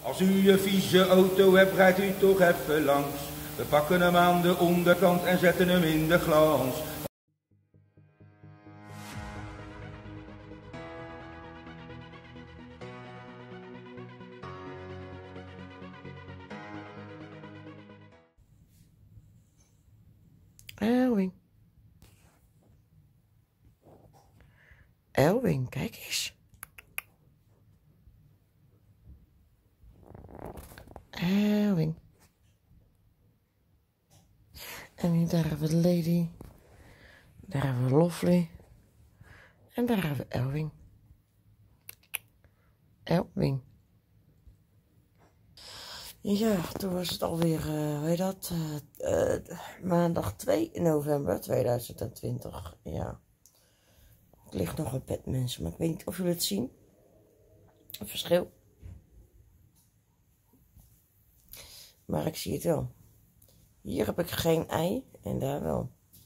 Als u een vieze auto hebt, rijdt u toch even langs. We pakken hem aan de onderkant en zetten hem in de glans. Elwin. Elwin, kijk eens. Elwin. En hier, daar hebben we Lady. Daar hebben we Lovely. En daar hebben we Elwin. Elwin. Ja, toen was het alweer, hoe heet dat? Maandag 2 november 2020. Ja. Ik lig nog op bed, mensen, maar ik weet niet of jullie het zien. Het verschil. Maar ik zie het wel. Hier heb ik geen ei en daar wel.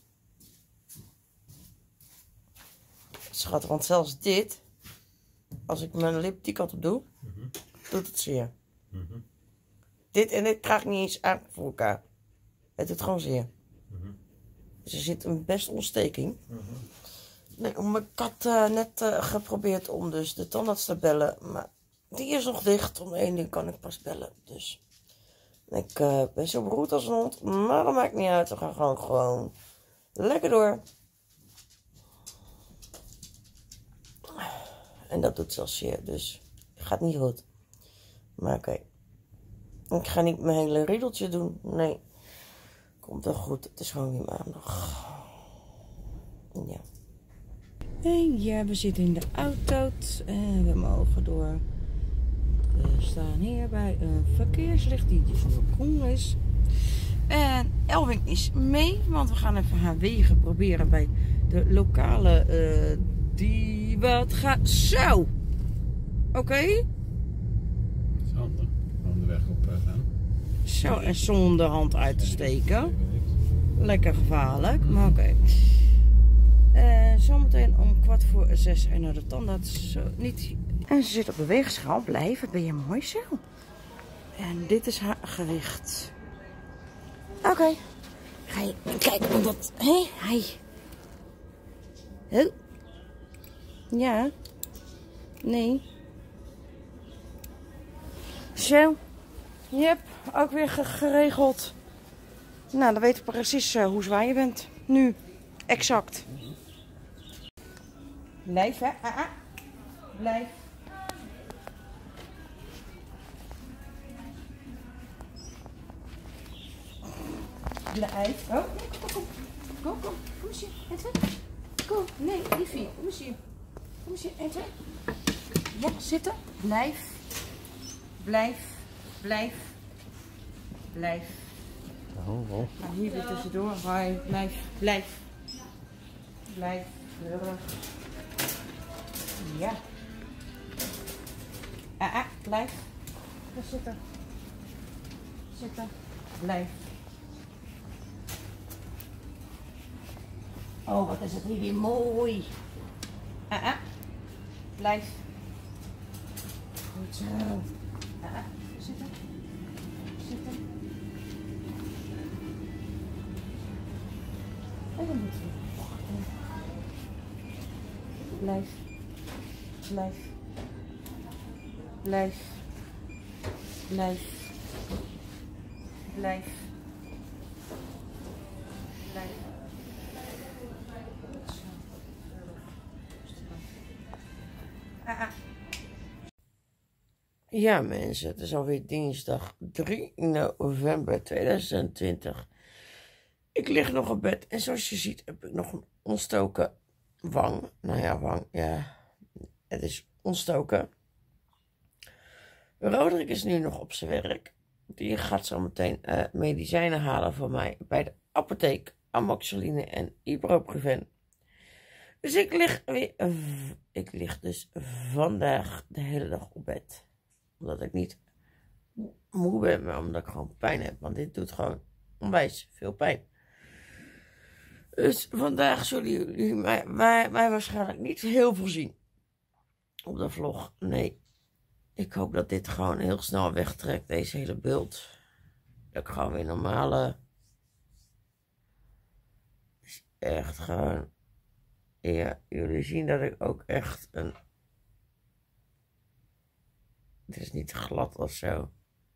Schat, want zelfs dit, als ik mijn lip die kant op doe, doet het zeer. Dit en dit krijg ik niet eens aan voor elkaar. Het doet gewoon zeer. Dus er zit een best ontsteking. Nee, ik had net geprobeerd om dus de tandarts te bellen, maar die is nog dicht. Om 1 uur kan ik pas bellen. Dus ik ben zo beroerd als een hond, maar dat maakt niet uit. We gaan gewoon lekker door. En dat doet zelfs zeer, dus het gaat niet goed. Maar oké. Ik ga niet mijn hele riedeltje doen. Nee. Komt wel goed. Het is gewoon weer maandag. Ja. En ja, we zitten in de auto. En we mogen door. We staan hier bij een verkeerslicht die dus nog groen is. En Elwin is mee. Want we gaan even haar wegen proberen bij de lokale die wat gaat. Zo! Oké. Handig, om de weg op gaan. Zo, en zonder hand uit te steken. Lekker gevaarlijk, maar oké. Zometeen om 5:15 en naar de tandarts. Zo, niet. En ze zit op de weegschaal. Blijf, wat ben je mooi zo. En dit is haar gewicht. Oké. Ga je kijken, want dat... Hé, hij. Oh. Ja. Nee. Zo. Yep, ook weer geregeld. Nou, dan weet ik precies hoe zwaar je bent. Nu. Exact. Blijf, hè. Blijf. Blijf. Oh, kom. Kom eens hier. Even. Kom. Nee, liefie. Kom eens hier. Kom eens hier. Even. Ja, zitten. Blijf. Blijf. Oh. Nou, hier weer tussendoor. Blijf. Keurig. Ja. Blijf. Ga zitten. Blijf. Oh, wat is het hier weer mooi. Blijf. Goed zo. Zitten. En dan moeten we wachten. Blijf. Ja mensen, het is alweer dinsdag 3 november 2020. Ik lig nog op bed en zoals je ziet heb ik nog een ontstoken wang. Nou ja, wang, ja, het is ontstoken. Roderick is nu nog op zijn werk. Die gaat zo meteen medicijnen halen voor mij bij de apotheek. Amoxicilline en ibuprofen. Dus ik lig dus vandaag de hele dag op bed. Omdat ik niet moe ben, maar omdat ik gewoon pijn heb. Want dit doet gewoon onwijs veel pijn. Dus vandaag zullen jullie mij waarschijnlijk niet heel veel zien. Op de vlog, nee. Ik hoop dat dit gewoon heel snel wegtrekt, deze hele bult. Dat ik gewoon weer normale... Is echt gewoon... Ja, jullie zien dat ik ook echt een... Het is niet glad of zo.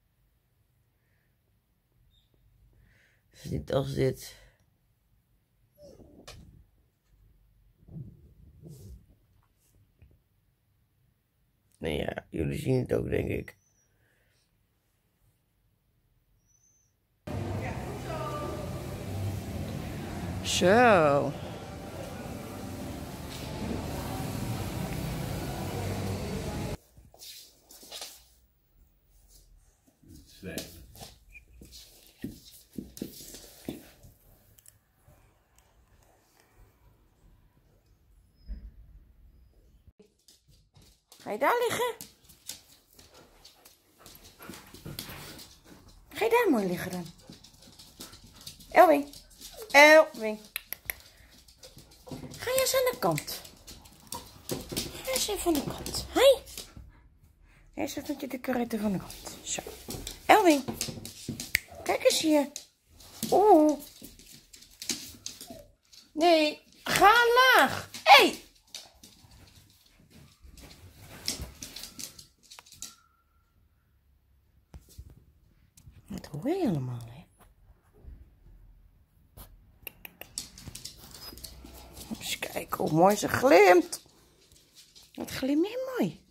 Het is niet als dit. Nee, ja, jullie zien het ook, denk ik. Zo. Ga je daar liggen? Ga je daar mooi liggen dan? Elwing. Elwing. Ga je eens aan de kant. Ga eens even aan de kant. Hoi. Hij zet met je de karrette van de kant. Zo. Elwing. Kijk eens hier. Oeh. Nee. Ga laag. Hé. Hey. Dat hoor je allemaal, hè? Eens kijken hoe mooi ze glimt. Wat glimt je mooi.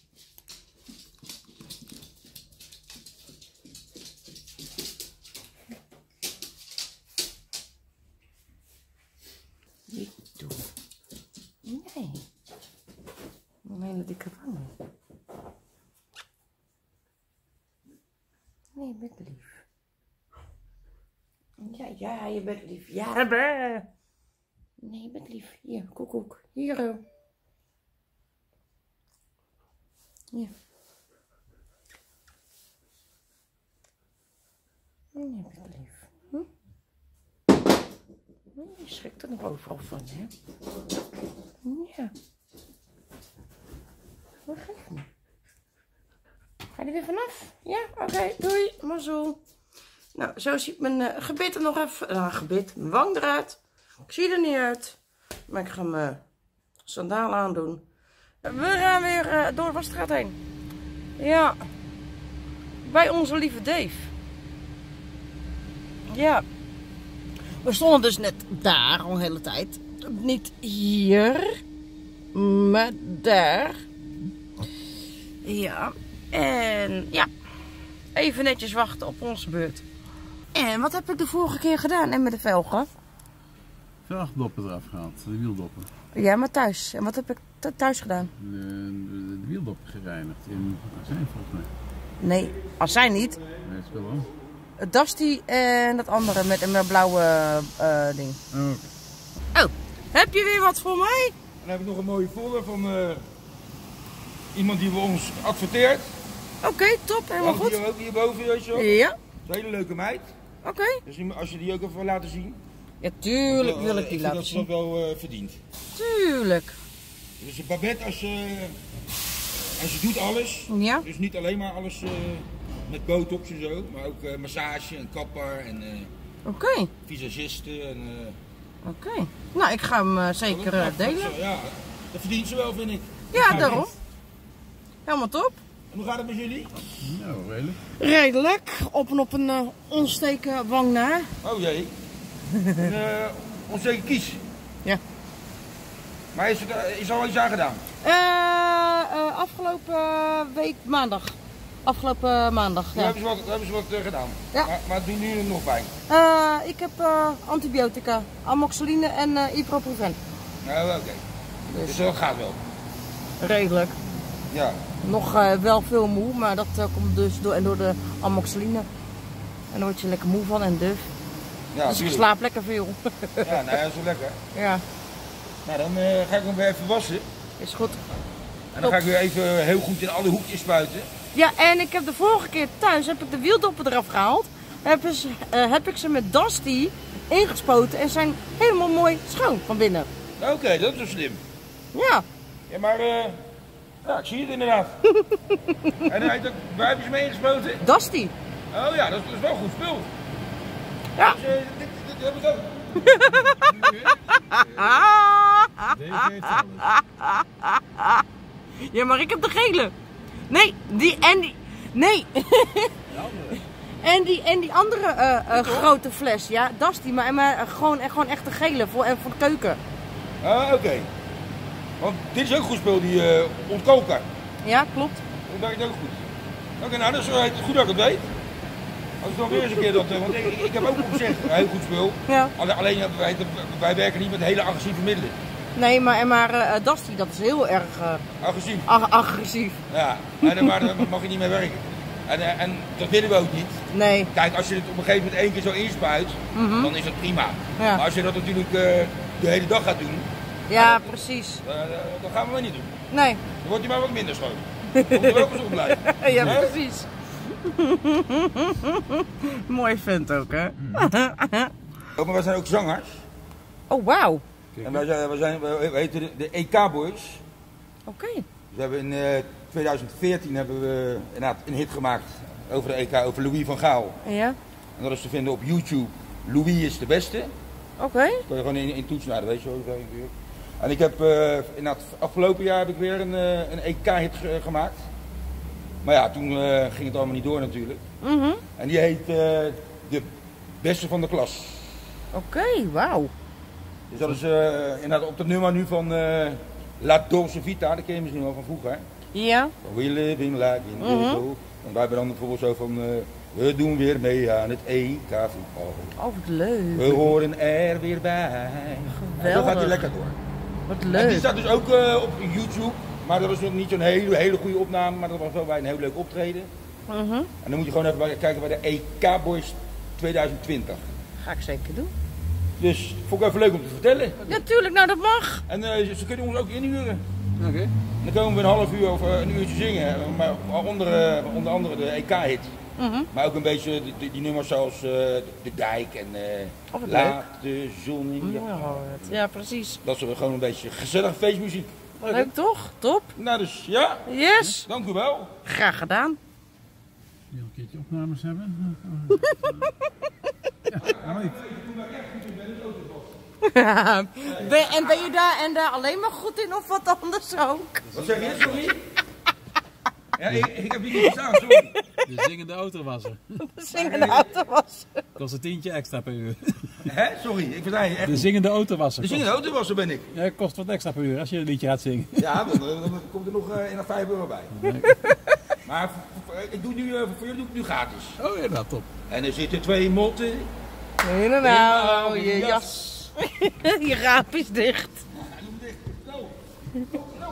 Niet doen. Nee. Een hele dikke wangen. Nee, je bent lief. Ja, je bent lief. Ja, nee, je bent lief. Hier, koekoek. Hier. Hier. Nee, je bent lief. Hm? Nee, je schrikt er nog overal van, hè? Ja. Wat geeft me? Ga je er weer vanaf? Ja? Oké, doei. Mazzel. Nou, zo ziet mijn gebit er nog even... mijn wang eruit. Ik zie er niet uit. Maar ik ga mijn sandalen aandoen. We gaan weer door de Wasstraat heen. Ja. Bij onze lieve Dave. Ja. We stonden dus net daar al de hele tijd. Niet hier. Maar daar. Ja. En ja. Even netjes wachten op onze beurt. En wat heb ik de vorige keer gedaan? En met de velgen? Velgdoppen eraf gehaald, de wieldoppen. Ja, maar thuis. En wat heb ik thuis gedaan? De wieldoppen gereinigd in azijn volgens mij. Nee, azijn niet. Nee, het spel wel. Het Dusty en dat andere met een blauwe ding. Oh, okay. Oh, heb je weer wat voor mij? Dan heb ik nog een mooie folder van iemand die bij ons adverteert. Oké, top, helemaal goed. Hier ook hierboven, weet je wel. Ja. Een hele leuke meid. Oké. Dus als je die ook even wil laten zien. Ja, tuurlijk wil ik die laten zien. Ik vind dat ze dat wel verdient. Tuurlijk. Dus Babette, als je doet alles. Ja. Dus niet alleen maar alles met botox en zo. Maar ook massage en kapper en visagisten. Oké. Nou, ik ga hem zeker delen. Ja, dat verdient ze wel, vind ik. Ja, daarom. Helemaal top. En hoe gaat het met jullie? Nou, redelijk. Redelijk. Op en op een onsteken wang na. Oh jee. Onzeker kies. Ja. Maar is er al iets aan gedaan? Afgelopen week maandag. Afgelopen maandag, ja. Hebben ze wat gedaan. Ja. Maar doen nu nog pijn? Ik heb antibiotica, amoxicilline en ibuprofen. Nou, oké. Dus dat gaat wel. Redelijk. Ja. Nog wel veel moe, maar dat komt dus door de amoxicilline. En daar word je lekker moe van en duf. Ja, dus ik slaap lekker veel. Ja, nou ja, dat is wel lekker. Ja. Nou, dan ga ik hem weer even wassen. Is goed. En dan ga ik weer even heel goed in alle hoekjes spuiten. Ja, en ik heb de vorige keer thuis heb ik de wieldoppen eraf gehaald. Heb ik ze met Dusty ingespoten en zijn helemaal mooi schoon van binnen. Oké, dat is wel slim. Ja. Ja, maar Ja, ik zie het inderdaad. En hij heeft ook, waar heb je ze mee ingespoten? Dusty. Oh ja, dat is wel goed spul. Ja. Dus, dit heb ik ook. Deze heeft alles. Ja, maar ik heb de gele. Nee, nee. En die andere grote fles, ja, Dusty, maar gewoon echt de gele voor de keuken. Ah, oké. Want dit is ook goed spul, die ontkoker. Ja, klopt. Dat werkt ook goed. Oké, nou, dat is goed dat ik het weet. Als ik dan weer eens een keer dat... Want ik heb ook gezegd, een heel goed spul. Ja. Alleen wij werken niet met hele agressieve middelen. Nee, maar Dusty, dat is heel erg Agressief. agressief. Ja, maar daar mag je niet mee werken. En dat willen we ook niet. Nee. Kijk, als je het op een gegeven moment 1 keer zo inspuit, dan is dat prima. Ja. Maar als je dat natuurlijk de hele dag gaat doen, Ja, precies. dat gaan we maar niet doen. Nee. Dan wordt hij maar wat minder schoon. Dan moet er ook eens op blijven. Ja, Hè? precies. Mooi vent ook, hè? Oh, maar wij zijn ook zangers. Oh, wauw. En we heten de EK-boys. Oké. Dus we hebben in 2014 hebben we inderdaad een hit gemaakt over de EK, over Louis van Gaal. Ja? En dat is te vinden op YouTube. Louis is de beste. Oké. Dat kun je gewoon in toetsen naar, dat weet je wel. En ik heb inderdaad, afgelopen jaar heb ik weer een EK-hit gemaakt. Maar ja, toen ging het allemaal niet door natuurlijk. En die heet De Beste van de Klas. Oké, wauw. Dus dat is inderdaad op het nummer nu van La Dolce Vita, dat ken je misschien wel van vroeger. Ja? We living like in the world. En wij hebben dan bijvoorbeeld zo van, we doen weer mee aan het EK voetbal. Oh, wat leuk. We horen er weer bij. En zo gaat hij lekker door. Wat En leuk. die staat dus ook op YouTube. Maar dat was nog niet zo'n hele goede opname, maar dat was wel bij een heel leuk optreden. En dan moet je gewoon even kijken bij de EK Boys 2020. Ga ik zeker doen. Dus vond ik even leuk om te vertellen. Ja, tuurlijk, nou dat mag. En ze kunnen ons ook inhuren. Oké. Dan komen we een half uur of een uurtje zingen. Maar onder andere de EK-hit. Maar ook een beetje die nummers zoals De Dijk en Oh, wat Laat de zon in je hart. Ja, precies. Dat is gewoon een beetje gezellige feestmuziek. Leuk toch? Top. Nou dus, ja. Yes. Dank u wel. Graag gedaan. Wil je een keertje opnames hebben? Ja, maar niet. En ben je daar alleen maar goed in of wat anders ook? Wat zeg je, sorry? Ja, ik heb die niet verstaan, sorry. De zingende autowasser. Zingende auto was. Kost een tientje extra per uur. Hè? Sorry, ik versta je echt De niet. zingende autowasser. De zingende autowasser ben ik. Ja, kost wat extra per uur als je een liedje gaat zingen. Ja, dan komt er nog nog €5 bij. Maar ik doe nu, voor jullie doe ik nu gratis. Oh ja, dat top. En er zitten 2 motten. Nou, je jas. Je raap is dicht. Ja, doe hem dicht. Zo. Zo.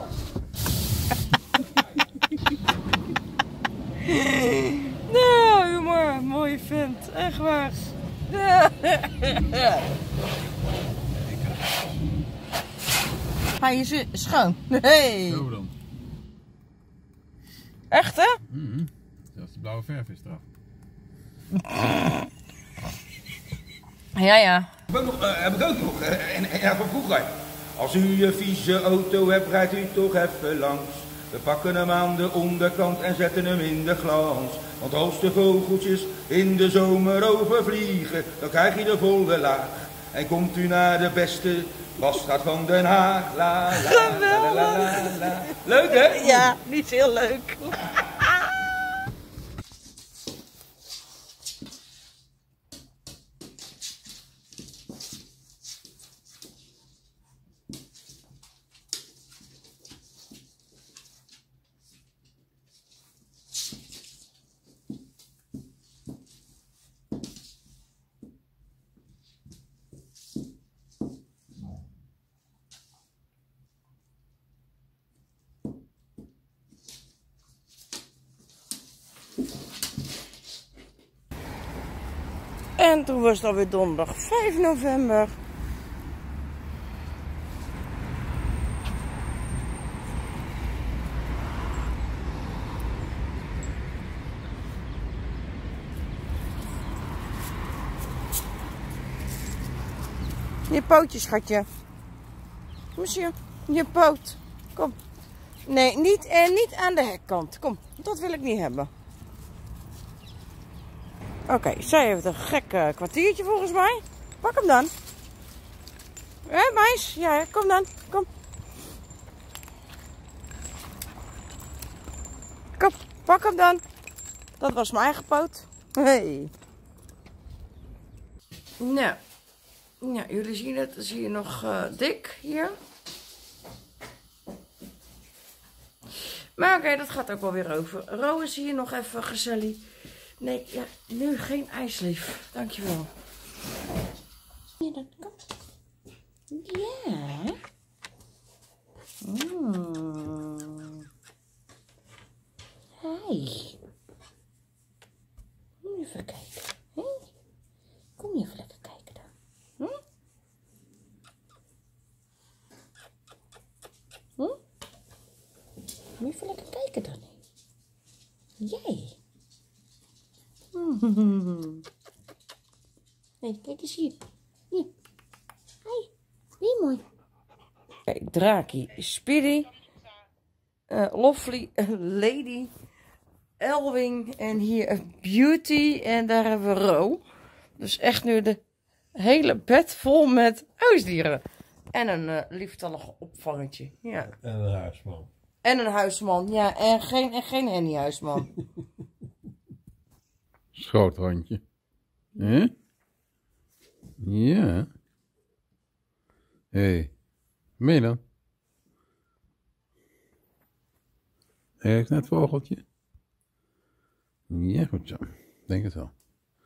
Nou, jongen, mooie vent. Echt waar. Hij is schoon. Hey. Zo dan. Echt, hè? Zelfs de blauwe verf is eraf. Ja. Heb ik ook nog. En van vroeger. Als u een vieze auto hebt, rijdt u toch even langs. We pakken hem aan de onderkant en zetten hem in de glans. Want als de vogeltjes in de zomer overvliegen, dan krijg je de volle laag. En komt u naar de beste wasstraat van Den Haag. La, la, la, la, la, la. Leuk, hè? Ja, niet heel leuk. En toen was het alweer donderdag 5 november. Je pootje, schatje. Kom eens hier. Je poot. Kom. Nee, niet aan de hekkant. Kom, dat wil ik niet hebben. Oké, zij heeft een gek kwartiertje volgens mij. Pak hem dan. Hé, meis? Ja, kom dan. Kom. Kom, pak hem dan. Dat was mijn eigen poot. Hey. Nou, ja, jullie zien het. Zie je nog dik hier. Maar oké, dat gaat ook wel weer over. Ro is hier nog even gezellig. Nee, ja, nu geen ijslief. Dankjewel. Ja, dan kom. Ja. Hey. Kom even kijken. Hey. Kom je even lekker kijken dan. Hm? Hm? Moet je even lekker kijken dan. Jij. Hey, kijk eens hier. Hier. Hey, wie mooi. Kijk, Draki, Speedy, Lovely, Lady, Elwing en hier Beauty en daar hebben we Ro. Dus echt nu de hele bed vol met huisdieren. En een lieftallig opvangetje. Ja. En een huisman. En een huisman, ja. En geen Henny-huisman. Schoothondje. Hè? Ja. Hé. Ben je dan? Heeft net vogeltje? Ja, goed zo. Denk het wel.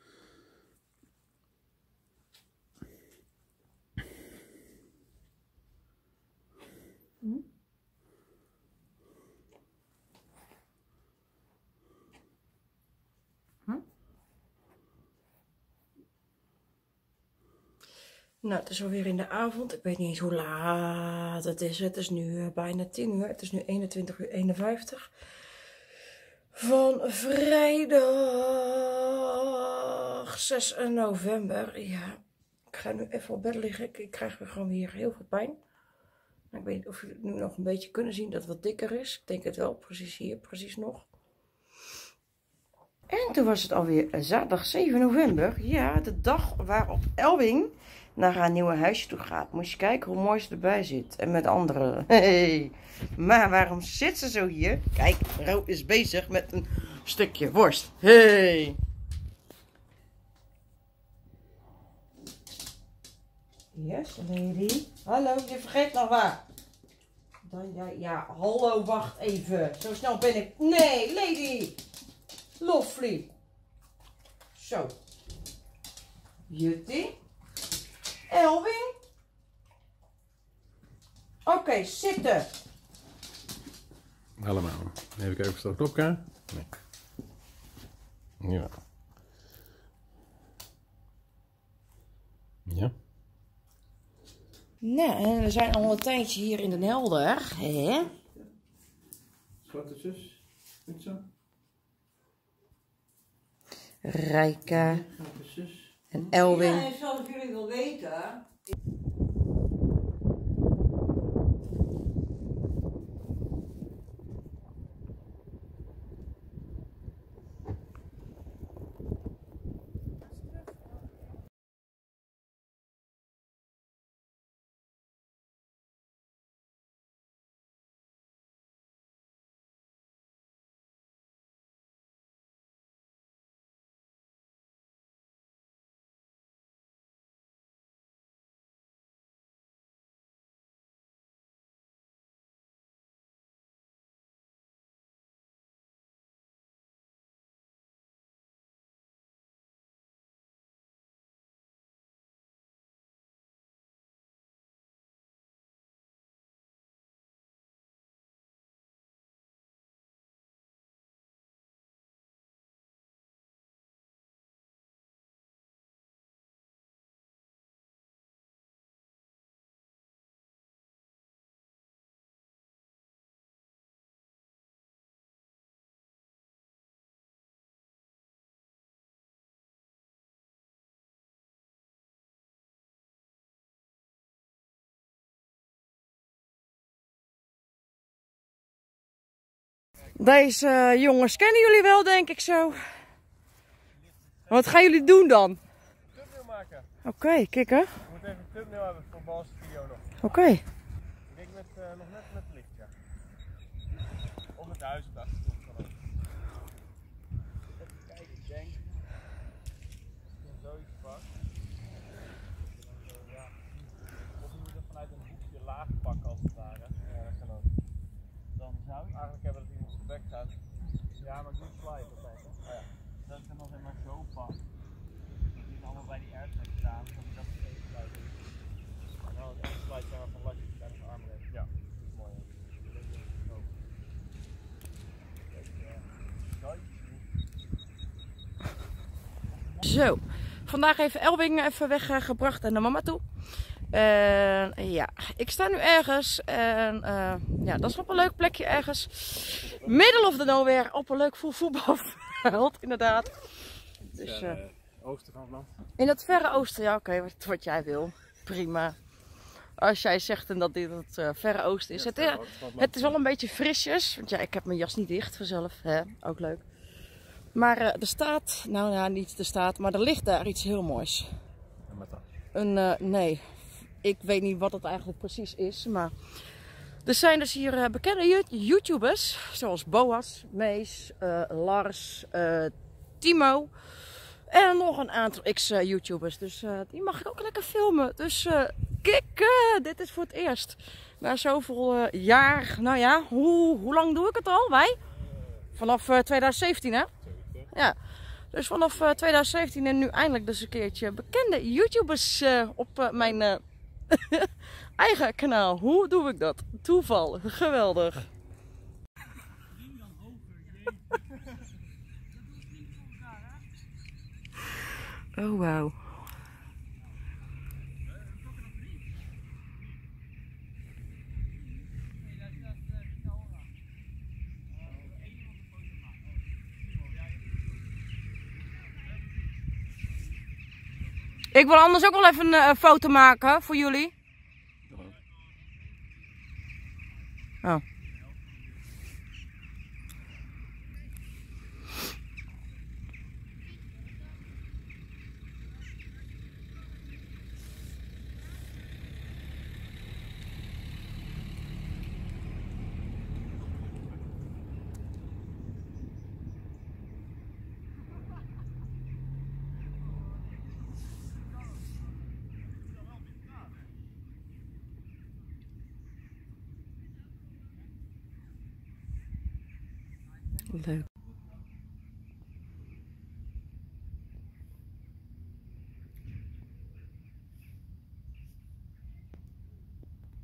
Nou, het is alweer in de avond. Ik weet niet eens hoe laat het is. Het is nu bijna 10 uur. Het is nu 21:51. Van vrijdag 6 november. Ja, ik ga nu even op bed liggen. Ik krijg weer gewoon weer heel veel pijn. Ik weet niet of jullie het nu nog een beetje kunnen zien dat het wat dikker is. Ik denk het wel. Precies hier, precies nog. En toen was het alweer zaterdag 7 november. Ja, de dag waarop Elwing naar haar nieuwe huisje toe gaat. Moest je kijken hoe mooi ze erbij zit. En met anderen. Hey. Maar waarom zit ze zo hier? Kijk, Ro is bezig met een stukje worst. Hey. Yes, lady. Hallo, je vergeet nog waar. Dan, ja, hallo, wacht even. Zo snel ben ik. Nee, lady. Lovely. Zo. Beauty. Elwing. Oké, zitten. Allemaal. Even kijken of ze dat op elkaar. Nee. Ja. Ja. Nou, en we zijn al een tijdje hier in Den Helder. Hè? Zwarte zus. Goed zo. Rijka. En Elwing. Ja, en zoals jullie wel weten, Deze jongens kennen jullie wel, denk ik zo. Wat gaan jullie doen dan? Thumbnail maken. Oké, kijk hè. We moeten even een thumbnail hebben voor Bal's video nog. Oké. Ik denk nog net met het licht, ja. Of met de huis op de achtergrond kan ook. Even kijken, ik denk. Ik heb zoiets vast. Ja. Of je moet het vanuit een hoekje laag pakken als het ware. Ja, dat kan ook. Dan zou ik eigenlijk hebben dat iemand op de bek gaat. Ja, maar ik doe slide altijd. Hè? Oh ja. Dat ik hem dan zeg maar zo pak. Dat die allemaal bij die airtag staan. Dat ik dat even slide doe. En dan het één slide zeg maar van lasje bij de arm heeft. Ja, dat is mooi. Zo. Zo, vandaag heeft Elwing even weggebracht naar mama toe. Ja, ik sta nu ergens en ja, dat is op een leuk plekje ergens. Middle of the nowhere, op een leuk voetbalveld, inderdaad. Dus, oosten van het land. in het verre oosten, ja oké, wat jij wil. Prima. Als jij zegt dat dit het verre oosten is. Het is wel een beetje frisjes, want ja, ik heb mijn jas niet dicht vanzelf, hè? Ook leuk. Maar er staat, nou ja, niet er staat, maar er ligt daar iets heel moois. Nee, ik weet niet wat het eigenlijk precies is, maar er zijn dus hier bekende YouTubers, zoals Boas, Mees, Lars, Timo en nog een aantal ex-YouTubers. Dus die mag ik ook lekker filmen. Dus kijk, dit is voor het eerst. Na zoveel jaar, nou ja, hoe lang doe ik het al? Wij? Vanaf 2017 hè? Ja, dus vanaf 2017 en nu eindelijk dus een keertje bekende YouTubers op mijn eigen kanaal. Hoe doe ik dat? Toeval, geweldig. Oh wauw. Ik wil anders ook wel even een foto maken voor jullie. Oh. Leuk.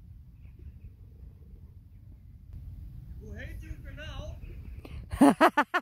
Hoe heet uw kanaal?